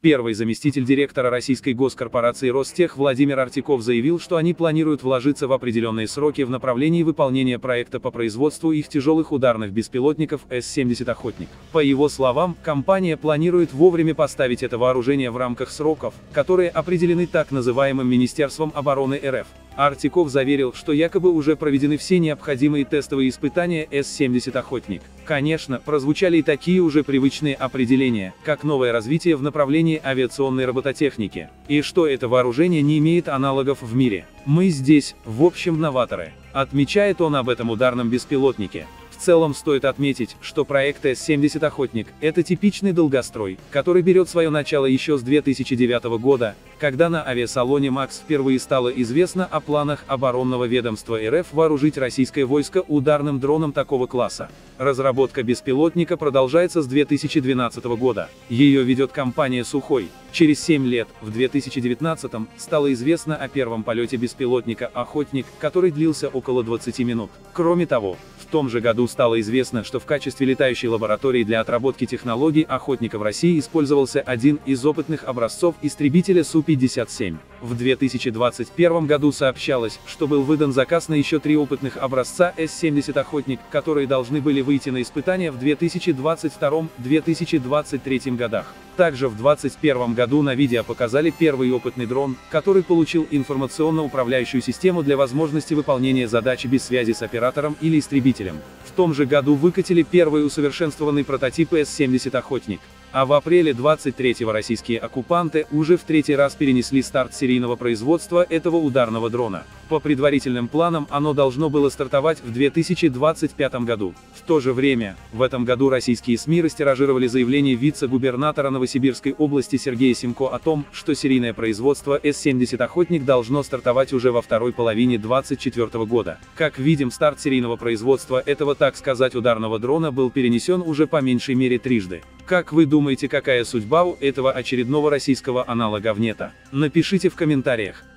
Первый заместитель директора российской госкорпорации Ростех Владимир Артиков заявил, что они планируют вложиться в определенные сроки в направлении выполнения проекта по производству их тяжелых ударных беспилотников С-70 «Охотник». По его словам, компания планирует вовремя поставить это вооружение в рамках сроков, которые определены так называемым Министерством обороны РФ. Артиков заверил, что якобы уже проведены все необходимые тестовые испытания С-70 «Охотник». Конечно, прозвучали и такие уже привычные определения, как новое развитие в направлении авиационной робототехники, и что это вооружение не имеет аналогов в мире. Мы здесь, в общем, новаторы. Отмечает он об этом ударном беспилотнике. В целом стоит отметить, что проект С-70 «Охотник» — это типичный долгострой, который берет свое начало еще с 2009 года, когда на авиасалоне МАКС впервые стало известно о планах оборонного ведомства РФ вооружить российское войско ударным дроном такого класса. Разработка беспилотника продолжается с 2012 года. Ее ведет компания «Сухой». Через 7 лет, в 2019-м, стало известно о первом полете беспилотника «Охотник», который длился около 20 минут. Кроме того, в том же году стало известно, что в качестве летающей лаборатории для отработки технологий «Охотника» в России использовался один из опытных образцов истребителя Су-57. В 2021 году сообщалось, что был выдан заказ на еще 3 опытных образца С-70 «Охотник», которые должны были выйти на испытания в 2022-2023 годах. Также в 2021 году на видео показали первый опытный дрон, который получил информационно-управляющую систему для возможности выполнения задачи без связи с оператором или истребителем. В том же году выкатили первый усовершенствованный прототип С-70 «Охотник». А в апреле 23-го российские оккупанты уже в 3-й раз перенесли старт серийного производства этого ударного дрона. По предварительным планам оно должно было стартовать в 2025 году. В то же время, в этом году российские СМИ растиражировали заявление вице-губернатора Новосибирской области Сергея Симко о том, что серийное производство С-70 «Охотник» должно стартовать уже во второй половине 2024 года. Как видим, старт серийного производства этого, так сказать, ударного дрона был перенесен уже по меньшей мере трижды. Как вы думаете, какая судьба у этого очередного российского аналога ВНЕТа? Напишите в комментариях.